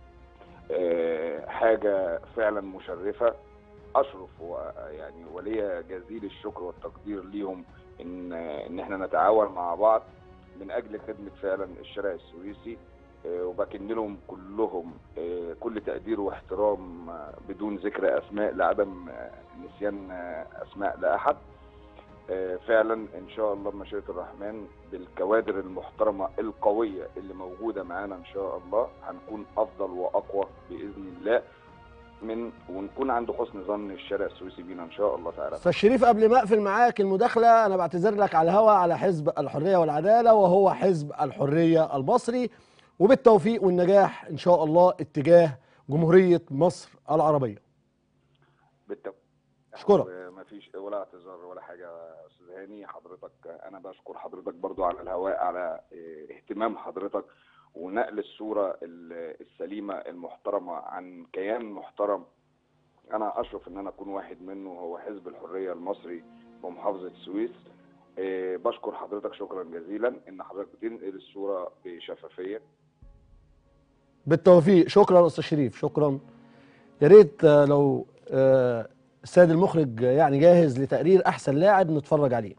حاجه فعلا مشرفه. اشرف يعني ولي جزيل الشكر والتقدير ليهم ان ان احنا نتعاون مع بعض من اجل خدمه فعلا الشارع السويسي، وبكن لهم كلهم كل تقدير واحترام بدون ذكر اسماء لعدم نسيان اسماء لاحد. فعلا ان شاء الله بمشيئه الرحمن بالكوادر المحترمه القويه اللي موجوده معانا ان شاء الله هنكون افضل واقوى باذن الله، من ونكون عند حسن ظن الشارع السويسي بينا ان شاء الله تعالى. استاذ شريف، قبل ما اقفل معاك المداخله، انا بعتذر لك على الهواء على حزب الحريه والعداله، وهو حزب الحريه المصري، وبالتوفيق والنجاح ان شاء الله اتجاه جمهوريه مصر العربيه. بالتوفيق. اشكرك. ما فيش ولا اعتذار ولا حاجه يا استاذ هاني. حضرتك انا بشكر حضرتك برضو على الهواء على اهتمام حضرتك ونقل الصوره السليمه المحترمه عن كيان محترم. انا اشرف ان انا اكون واحد منه، هو حزب الحريه المصري بمحافظه السويس. بشكر حضرتك شكرا جزيلا ان حضرتك بتنقل الصوره بشفافيه. بالتوفيق. شكرا استاذ شريف، شكرا. يا ريت لو السيد المخرج يعني جاهز لتقرير احسن لاعب نتفرج عليه.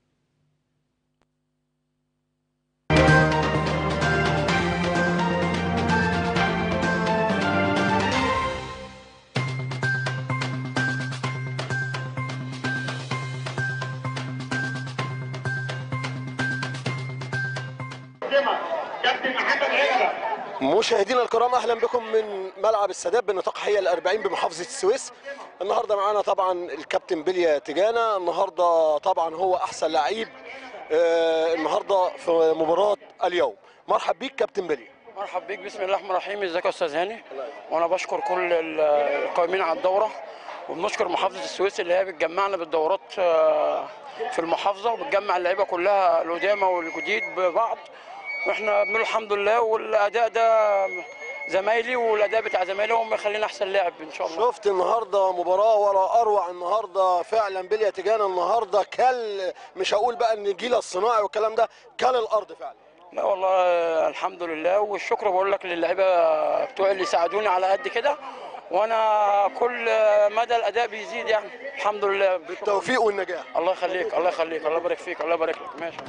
مشاهدينا الكرام، اهلا بكم من ملعب السادات بالنطاق حي الأربعين بمحافظه السويس. النهارده معانا طبعا الكابتن بليا تجانا، النهارده طبعا هو احسن لعيب آه النهارده في مباراه اليوم. مرحب بيك كابتن بليا. مرحب بيك. بسم الله الرحمن الرحيم. ازيك يا استاذ هاني؟ وانا بشكر كل القائمين على الدوره، وبنشكر محافظه السويس اللي هي بتجمعنا بالدورات في المحافظه، وبتجمع اللعيبه كلها القدامى والجديد ببعض، واحنا بنقول الحمد لله. والاداء ده زمايلي والاداء بتاع زمايلي هم يخلينا احسن لاعب ان شاء الله. شفت النهارده مباراه ولا اروع. النهارده فعلا بليا تجانا النهارده كل، مش هقول بقى النجيل الصناعي والكلام ده، كل الارض فعلا. لا والله الحمد لله، والشكر بقول لك للعيبه بتوع اللي ساعدوني على قد كده، وانا كل مدى الاداء بيزيد يعني الحمد لله. بالتوفيق والنجاح. الله يخليك الله يخليك الله يبارك فيك الله يبارك لك. ماشي.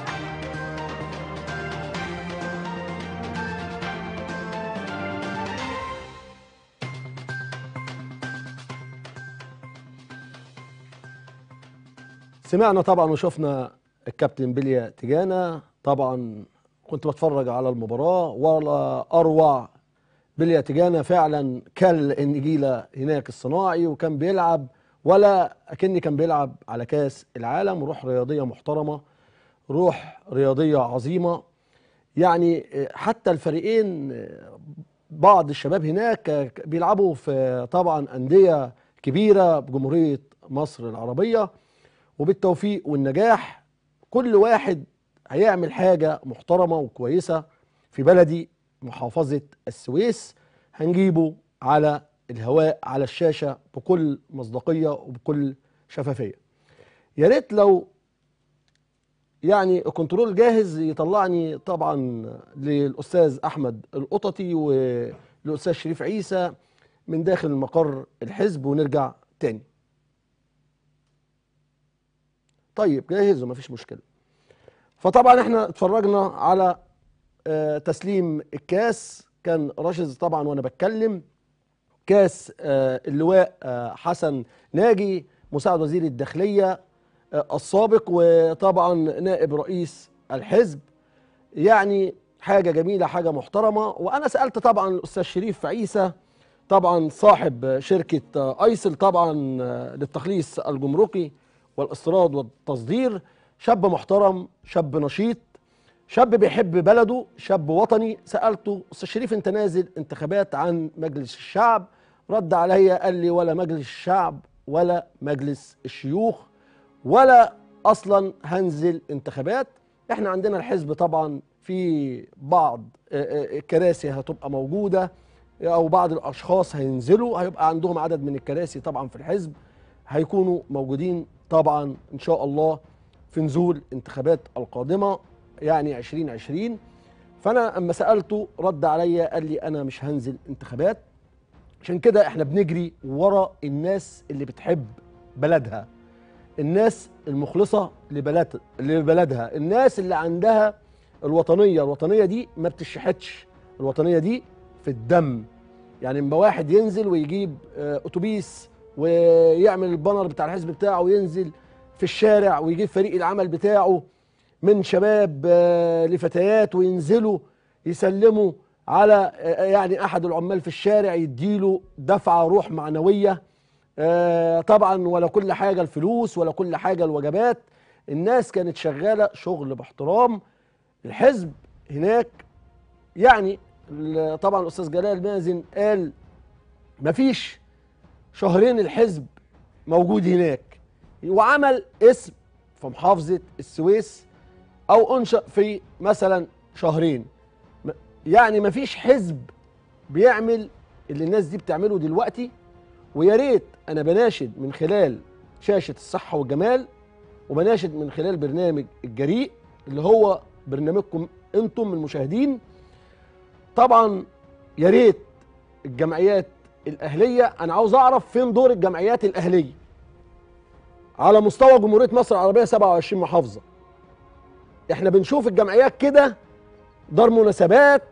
سمعنا طبعا وشفنا الكابتن بليا تجانا. طبعا كنت بتفرج على المباراة ولا أروع. بليا تجانا فعلا كل النجيلة هناك الصناعي، وكان بيلعب ولا أكني كان بيلعب على كاس العالم. روح رياضية محترمة، روح رياضية عظيمة. يعني حتى الفريقين بعض الشباب هناك بيلعبوا في طبعا أندية كبيرة بجمهورية مصر العربية. وبالتوفيق والنجاح، كل واحد هيعمل حاجة محترمة وكويسة في بلدي محافظة السويس، هنجيبه على الهواء على الشاشة بكل مصداقية وبكل شفافية. يا ريت لو يعني الكنترول جاهز يطلعني طبعا للأستاذ أحمد القططي وللأستاذ شريف عيسى من داخل مقر الحزب ونرجع تاني. طيب جاهز ومفيش مشكلة. فطبعا احنا اتفرجنا على آه تسليم الكاس. كان راشد طبعا وانا بتكلم كاس آه اللواء آه حسن ناجي مساعد وزير الداخلية آه السابق، وطبعا نائب رئيس الحزب. يعني حاجة جميلة، حاجة محترمة. وانا سألت طبعا الأستاذ شريف عيسى طبعا صاحب شركة آه ايسل طبعا آه للتخليص الجمركي والاستيراد والتصدير. شاب محترم، شاب نشيط، شاب بيحب بلده، شاب وطني. سألته أستاذ شريف أنت نازل انتخابات عن مجلس الشعب؟ رد عليا قال لي ولا مجلس الشعب ولا مجلس الشيوخ ولا أصلا هنزل انتخابات. احنا عندنا الحزب طبعا في بعض الكراسي هتبقى موجودة، أو بعض الأشخاص هينزلوا هيبقى عندهم عدد من الكراسي طبعا في الحزب، هيكونوا موجودين طبعا إن شاء الله في نزول انتخابات القادمة يعني عشرين عشرين. فأنا أما سألته رد عليا قال لي أنا مش هنزل انتخابات. عشان كده احنا بنجري ورا الناس اللي بتحب بلدها، الناس المخلصة لبلد لبلدها، الناس اللي عندها الوطنية. الوطنية دي ما بتشحتش، الوطنية دي في الدم. يعني اما واحد ينزل ويجيب أتوبيس ويعمل البانر بتاع الحزب بتاعه وينزل في الشارع ويجيب فريق العمل بتاعه من شباب لفتيات وينزلوا يسلموا على يعني احد العمال في الشارع، يديله دفعه روح معنويه. طبعا ولا كل حاجه الفلوس ولا كل حاجه الوجبات. الناس كانت شغاله شغل باحترام. الحزب هناك يعني طبعا الاستاذ جلال مازن قال مفيش شهرين الحزب موجود هناك، وعمل اسم في محافظة السويس أو أنشأ في مثلا شهرين. يعني مفيش حزب بيعمل اللي الناس دي بتعمله دلوقتي. ويا ريت أنا بناشد من خلال شاشة الصحة والجمال، وبناشد من خلال برنامج الجريء اللي هو برنامجكم أنتم المشاهدين. طبعا يا ريت الجمعيات الأهلية، أنا عاوز أعرف فين دور الجمعيات الأهلية على مستوى جمهورية مصر العربية سبعة وعشرين محافظة. احنا بنشوف الجمعيات كده دار مناسبات،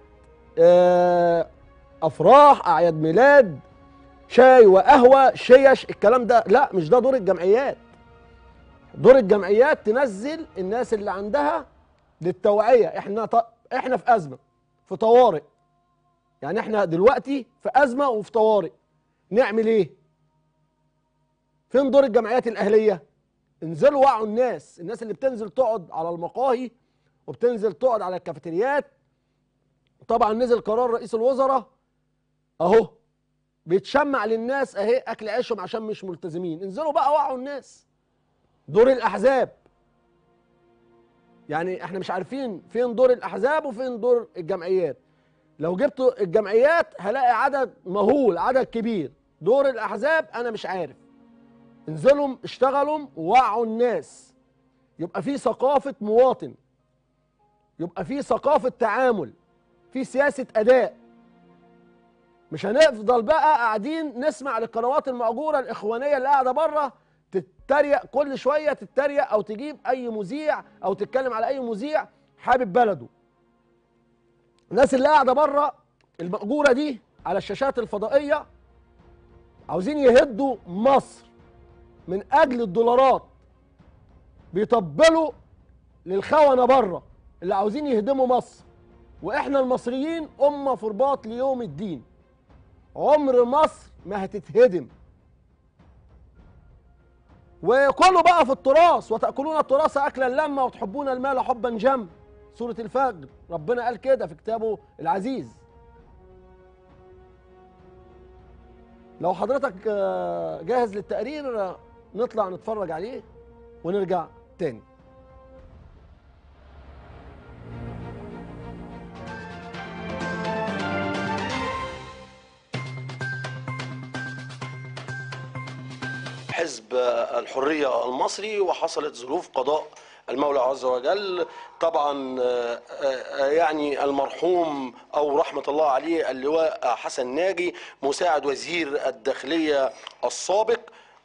افراح، اعياد ميلاد، شاي وقهوة، شيش، الكلام ده لا، مش ده دور الجمعيات. دور الجمعيات تنزل الناس اللي عندها للتوعية. احنا ط... احنا في أزمة، في طوارئ. يعني احنا دلوقتي في أزمة وفي طوارئ. نعمل ايه؟ فين دور الجمعيات الأهلية؟ انزلوا وعوا الناس، الناس اللي بتنزل تقعد على المقاهي وبتنزل تقعد على الكافيتريات. طبعا نزل قرار رئيس الوزراء اهو بيتشمع للناس اهي اكل عيشهم عشان مش ملتزمين. انزلوا بقى وعوا الناس. دور الاحزاب، يعني احنا مش عارفين فين دور الاحزاب وفين دور الجمعيات. لو جبتوا الجمعيات هلاقي عدد مهول، عدد كبير. دور الاحزاب انا مش عارف. انزلوا اشتغلوا ووعوا الناس، يبقى في ثقافه مواطن، يبقى في ثقافه تعامل، في سياسه اداء. مش هنفضل بقى قاعدين نسمع للقنوات المأجوره الاخوانيه اللي قاعده بره تتريق كل شويه، تتريق او تجيب اي مذيع او تتكلم على اي مذيع حابب بلده. الناس اللي قاعده بره المأجوره دي على الشاشات الفضائيه عاوزين يهدوا مصر من اجل الدولارات، بيطبلوا للخونه بره اللي عاوزين يهدموا مصر. واحنا المصريين امه في رباط ليوم الدين، عمر مصر ما هتتهدم. وكلوا بقى في التراث، وتأكلون التراث أكلا لما وتحبون المال حبا جم. سورة الفجر ربنا قال كده في كتابه العزيز. لو حضرتك جاهز للتقرير نطلع نتفرج عليه ونرجع تاني. حزب الحرية المصري، وحصلت ظروف قضاء المولى عز وجل. طبعا يعني المرحوم أو رحمة الله عليه اللواء حسن ناجي مساعد وزير الداخلية السابق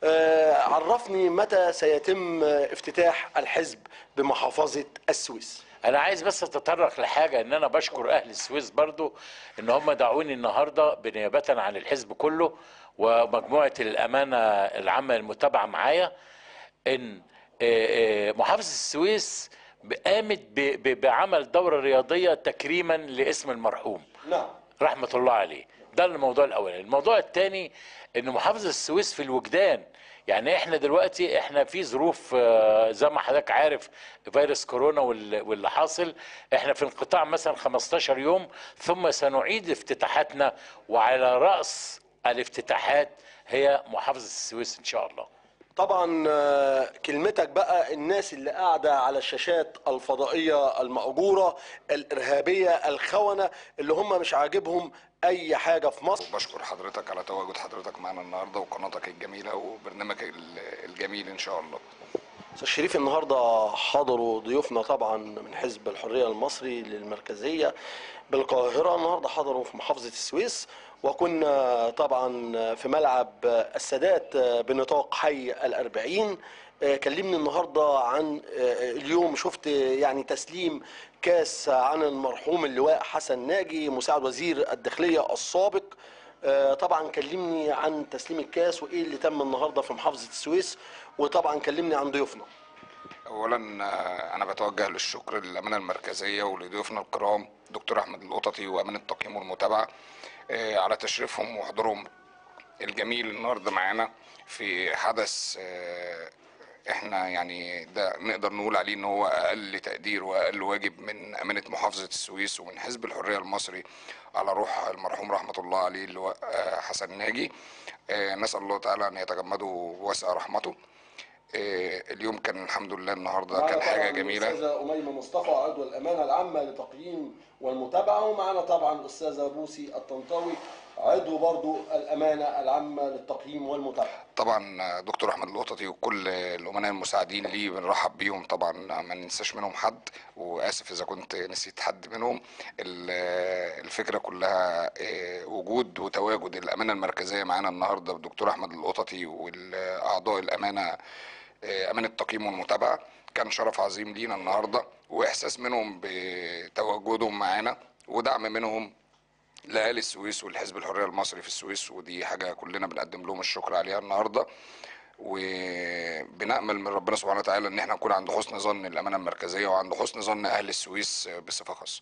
عرفني متى سيتم افتتاح الحزب بمحافظة السويس. انا عايز بس اتطرق لحاجه، ان انا بشكر اهل السويس برضو ان هم دعوني النهارده بنيابه عن الحزب كله ومجموعه الامانه العامه المتابعه معايا، ان محافظه السويس قامت بعمل دوره رياضيه تكريما لاسم المرحوم نعم رحمه الله عليه. ده الموضوع الاولاني. الموضوع الثاني ان محافظه السويس في الوجدان. يعني احنا دلوقتي احنا في ظروف زي ما حضرتك عارف فيروس كورونا واللي حاصل، احنا في انقطاع مثلا خمستاشر يوم، ثم سنعيد افتتاحاتنا، وعلى رأس الافتتاحات هي محافظة السويس ان شاء الله. طبعا كلمتك بقى، الناس اللي قاعدة على الشاشات الفضائية المأجورة الإرهابية الخونة اللي هم مش عاجبهم أي حاجة في مصر. بشكر حضرتك على تواجد حضرتك معنا النهاردة وقناتك الجميلة وبرنامجك الجميل إن شاء الله. أستاذ شريف، النهاردة حضروا ضيوفنا طبعا من حزب الحرية المصري للمركزية بالقاهرة، النهاردة حضروا في محافظة السويس، وكنا طبعا في ملعب السادات بنطاق حي الأربعين. كلمني النهاردة عن اليوم، شفت يعني تسليم كاس عن المرحوم اللواء حسن ناجي مساعد وزير الداخلية السابق. طبعا كلمني عن تسليم الكاس وايه اللي تم النهاردة في محافظة السويس، وطبعا كلمني عن ضيوفنا. اولا انا بتوجه للشكر للامانه المركزيه ولضيوفنا الكرام دكتور احمد القططي وامين التقييم والمتابعه على تشريفهم وحضورهم الجميل النهارده معانا في حدث احنا يعني ده نقدر نقول عليه ان هو اقل تقدير واقل واجب من امانه محافظه السويس ومن حزب الحريه المصري على روح المرحوم رحمه الله عليه اللواء حسن ناجي. نسال الله تعالى ان يتغمده بواسع رحمته. اليوم كان الحمد لله النهارده كان حاجه جميله. الاستاذه اميمه مصطفى عضو الامانه العامه للتقييم والمتابعه، ومعنا طبعا الاستاذه بوسي الطنطاوي عضو برضو الامانه العامه للتقييم والمتابعه. طبعا دكتور احمد القططي وكل الامناء المساعدين ليه بنرحب بيهم طبعا، ما ننساش منهم حد، واسف اذا كنت نسيت حد منهم. الفكره كلها وجود وتواجد الامانه المركزيه معانا النهارده بالدكتور احمد القططي والاعضاء الامانه امانه التقييم والمتابعه كان شرف عظيم لينا النهارده، واحساس منهم بتواجدهم معانا ودعم منهم لاهالي السويس والحزب الحريه المصري في السويس، ودي حاجه كلنا بنقدم لهم الشكر عليها النهارده. وبنامل من ربنا سبحانه وتعالى ان احنا نكون عند حسن ظن الامانه المركزيه وعند حسن ظن اهل السويس بصفه خاصه.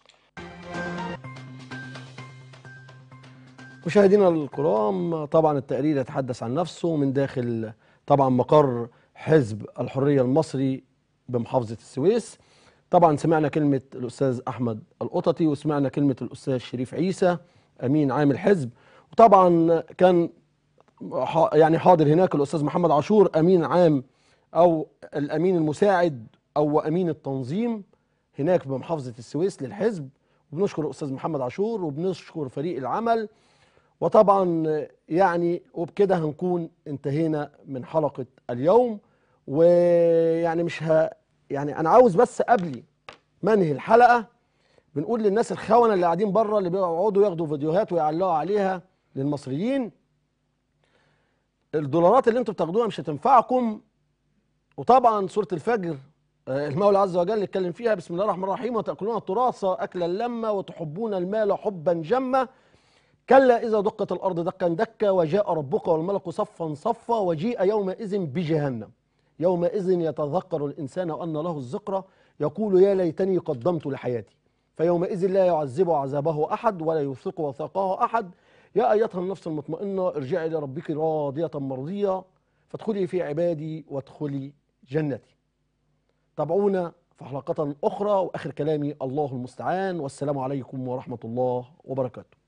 مشاهدينا الكرام، طبعا التقرير يتحدث عن نفسه من داخل طبعا مقر حزب الحرية المصري بمحافظة السويس. طبعا سمعنا كلمة الأستاذ أحمد القططي، وسمعنا كلمة الأستاذ شريف عيسى أمين عام الحزب، وطبعا كان يعني حاضر هناك الأستاذ محمد عاشور أمين عام أو الأمين المساعد أو أمين التنظيم هناك بمحافظة السويس للحزب. وبنشكر الأستاذ محمد عاشور وبنشكر فريق العمل. وطبعا يعني وبكده هنكون انتهينا من حلقة اليوم. ويعني مش ه... يعني أنا عاوز بس قبل ما انهي الحلقة بنقول للناس الخونة اللي قاعدين بره اللي بيقعدوا ياخدوا فيديوهات ويعلقوا عليها للمصريين، الدولارات اللي انتوا بتاخدوها مش هتنفعكم. وطبعا سورة الفجر المولى عز وجل اتكلم فيها بسم الله الرحمن الرحيم وتأكلون التراث أكلا لما وتحبون المال حبا جما كلا إذا دقت الأرض دكا دكا وجاء ربك والملك صفا صفا وجيء يومئذ بجهنم يومئذ يتذكر الإنسان وأن له الذكرى يقول يا ليتني قدمت لحياتي فيومئذ لا يعذب عذابه أحد ولا يوثق وثاقه أحد. يا أيتها النفس المطمئنة ارجعي لربك راضية مرضية فادخلي في عبادي وادخلي جنتي. تابعونا في حلقة أخرى، وآخر كلامي الله المستعان، والسلام عليكم ورحمة الله وبركاته.